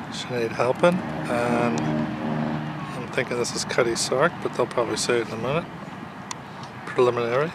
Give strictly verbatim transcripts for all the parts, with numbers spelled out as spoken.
Sinead Halpin, and I'm thinking this is Cutty Sark, but they'll probably say it in a minute. Preliminary.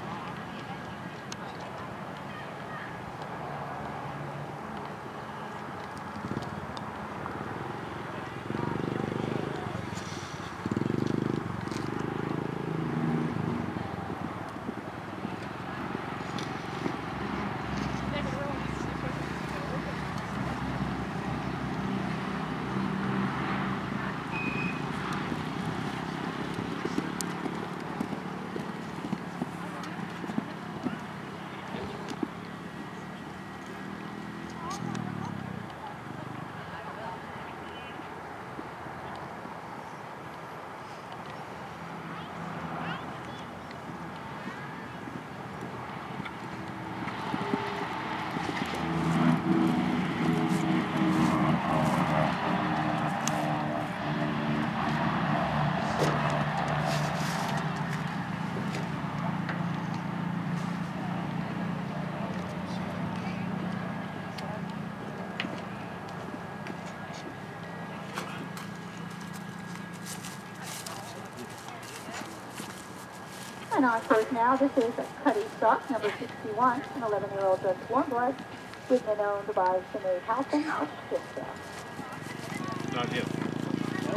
And on course now, this is Cutty Sark, number sixty-one, an eleven-year-old Dutch warm blood, ridden and owned by Sinead Halpin of Shipsdale. Not him.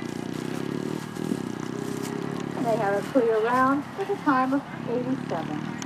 And they have a clear round with a time of eighty-seven.